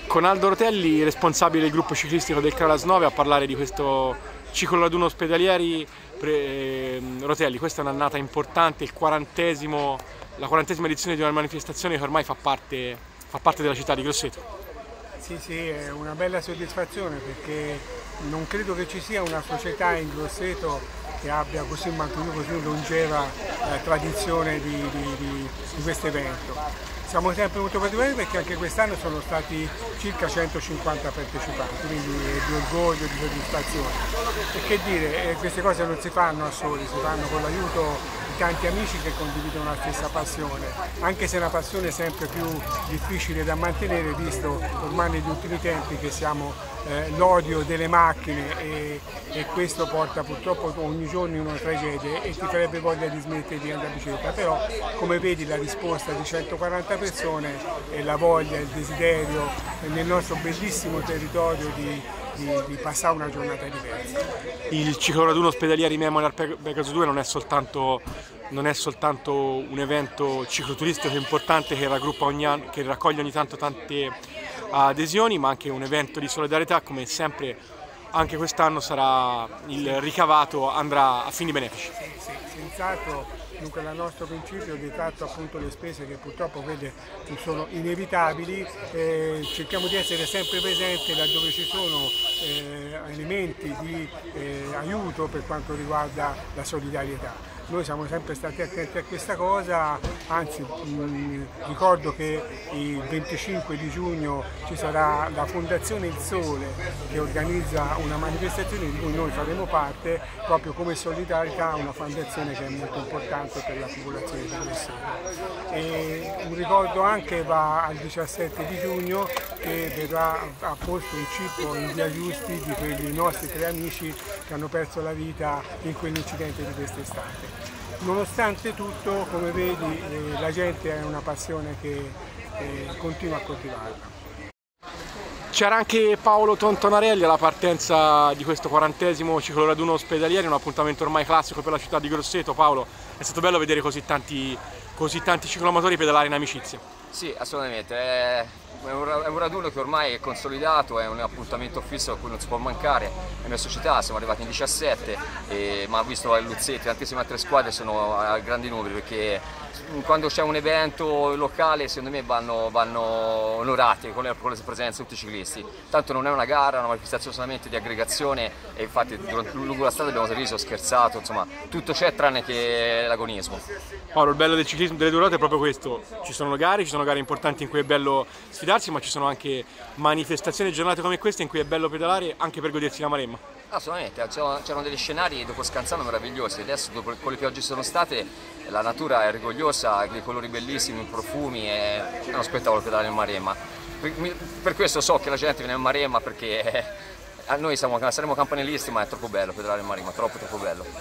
con Aldo Rotelli, responsabile del gruppo ciclistico del Calas 9, a parlare di questo ciclo raduno ospedalieri. Rotelli, questa è un'annata importante, la 40ª edizione di una manifestazione che ormai fa parte della città di Grosseto. Sì, è una bella soddisfazione perché non credo che ci sia una società in Grosseto che abbia così mantenuto così longeva tradizione di questo evento. Siamo sempre molto particolari perché anche quest'anno sono stati circa 150 partecipanti, quindi di orgoglio, di soddisfazione. E che dire, queste cose non si fanno da soli, si fanno con l'aiuto di tanti amici che condividono la stessa passione, anche se è una passione sempre più difficile da mantenere, visto ormai negli ultimi tempi che siamo l'odio delle macchine e questo porta purtroppo ogni giorno in una tragedia e ti farebbe voglia di smettere di andare in bicicletta, però come vedi la risposta di 140 persone e la voglia, il desiderio nel nostro bellissimo territorio di passare una giornata diversa. Il ciclo raduno ospedalieri Memorial Pegaso 2 non è soltanto un evento cicloturistico importante che raggruppa che raccoglie ogni tanto tante adesioni, ma anche un evento di solidarietà. Come sempre anche quest'anno il ricavato andrà a fini benefici. Sì, senz'altro. Dunque il nostro principio detratto appunto le spese che purtroppo sono inevitabili, cerchiamo di essere sempre presenti laddove ci sono elementi di aiuto per quanto riguarda la solidarietà. Noi siamo sempre stati attenti a questa cosa, anzi ricordo che il 25 di giugno ci sarà la Fondazione Il Sole che organizza una manifestazione di cui noi faremo parte proprio come solidarietà a una fondazione che è molto importante per la popolazione di Grosseto. E un ricordo anche va al 17 di giugno che verrà apposto un cippo in via Giusti di quei nostri 3 amici che hanno perso la vita in quell'incidente di quest'estate. Nonostante tutto, come vedi, la gente ha una passione che continua a coltivarla. C'era anche Paolo Tontonarelli alla partenza di questo 40° ciclo raduno ospedalieri, un appuntamento ormai classico per la città di Grosseto. Paolo, è stato bello vedere così tanti cicloamatori pedalare in amicizia. Sì, assolutamente, è un raduno che ormai è consolidato, è un appuntamento fisso a cui non si può mancare. La mia società, siamo arrivati in 17, ma visto Luzzetti, tantissime altre squadre sono a grandi numeri, perché quando c'è un evento locale secondo me vanno onorati con le presenze di tutti i ciclisti. Tanto non è una gara, è una manifestazione solamente di aggregazione e infatti lungo la strada abbiamo riso, scherzato, insomma tutto c'è tranne che l'agonismo. Paolo, il bello del ciclismo delle due ruote è proprio questo: ci sono gare importanti in cui è bello sfidarsi, ma ci sono anche manifestazioni e giornate come queste in cui è bello pedalare anche per godersi la Maremma. Assolutamente, c'erano degli scenari dopo Scanzano meravigliosi, adesso dopo con le piogge sono state la natura è rigogliosa, dei colori bellissimi, i profumi, è uno spettacolo pedalare in Maremma. Per questo so che la gente viene in Maremma perché noi saremo campanilisti, ma è troppo bello pedalare in Maremma, troppo bello.